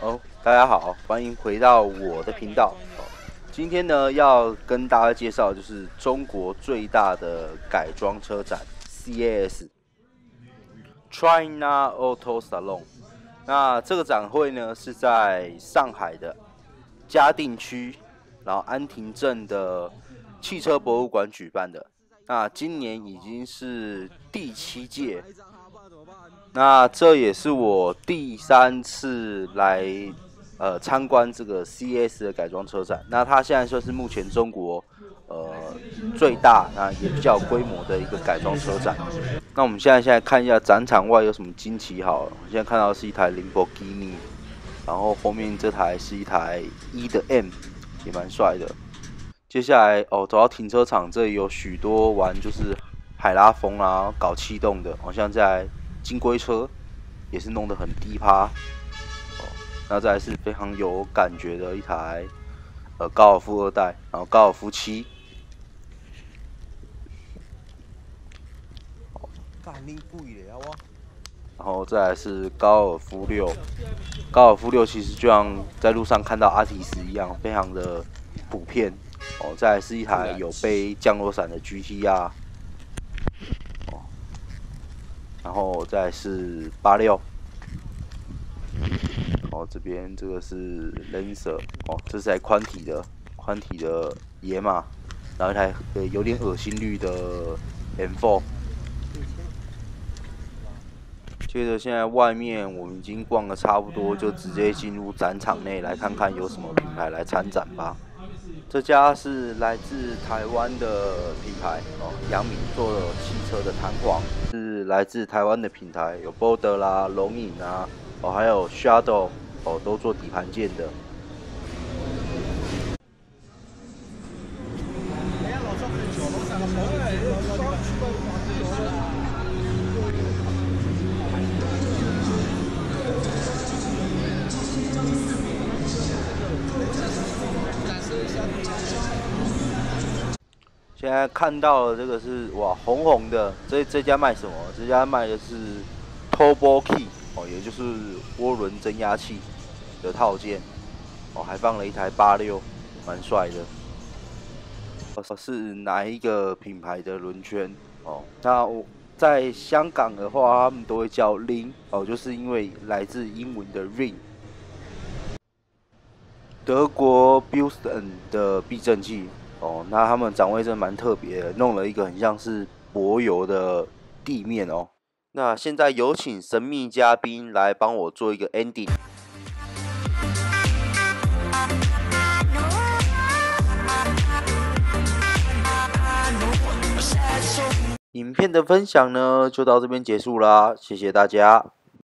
大家好，欢迎回到我的频道。今天呢，要跟大家介绍就是中国最大的改装车展 CAS China Auto Salon。那这个展会呢是在上海的嘉定区，然后安亭镇的汽车博物馆举办的。那今年已经是第7届。那这也是我第3次来参观这个 CAS 的改装车展。那它现在算是目前中国最大，那也比较有规模的一个改装车展。那我们现在看一下展场外有什么惊奇好了。我现在看到是一台林博基尼，然后后面这台是一台1.M， 也蛮帅的。接下来走到停车场，这里有许多玩就是海拉风啊，搞气动的，好像在金龟车也是弄得很低趴。那再来是非常有感觉的一台高尔夫2代，然后高尔夫7。然后再来是高尔夫6，高尔夫6其实就像在路上看到阿提斯一样，非常的普遍。再来是一台有背降落伞的 GTR， 然后再来是86，这边这个是 Lancer， 这是台宽体的野马，然后一台有点恶心绿的 M4。接着现在外面我们已经逛得差不多，就直接进入展场内来看看有什么品牌来参展吧。这家是来自台湾的品牌阳明做的汽车的弹簧，是来自台湾的品牌，有 Boulder 啦、龙影啊，还有 Shadow 都做底盘件的。现在看到了这个是红红的，这家卖什么？这家卖的是 Turbo Key 也就是涡轮增压器的套件还放了一台86，蛮帅的。是哪一个品牌的轮圈那在香港的话，他们都会叫 Ring 就是因为来自英文的 Ring。德国 Bilstein 的避震器那他们展位真的蛮特别的，弄了一个很像是柏油的地面那现在有请神秘嘉宾来帮我做一个 ending。影片的分享呢，就到这边结束啦，谢谢大家。